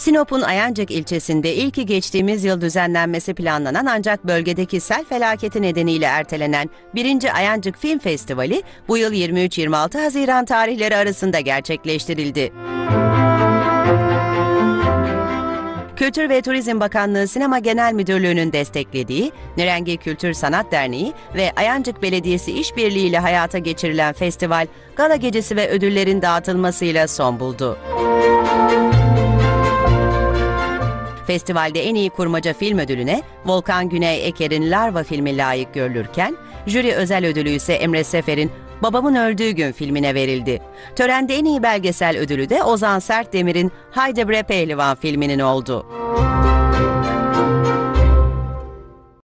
Sinop'un Ayancık ilçesinde ilki geçtiğimiz yıl düzenlenmesi planlanan ancak bölgedeki sel felaketi nedeniyle ertelenen 1. Ayancık Film Festivali bu yıl 23-26 Haziran tarihleri arasında gerçekleştirildi. Kültür ve Turizm Bakanlığı Sinema Genel Müdürlüğü'nün desteklediği Nirengi Kültür Sanat Derneği ve Ayancık Belediyesi işbirliğiyle hayata geçirilen festival, gala gecesi ve ödüllerin dağıtılmasıyla son buldu. Festivalde en iyi kurmaca film ödülüne Volkan Güney Eker'in Larva filmi layık görülürken, jüri özel ödülü ise Emre Sefer'in Babamın Öldüğü Gün filmine verildi. Törende en iyi belgesel ödülü de Ozan Sertdemir'in Haydi Bre Pehlivan filminin oldu.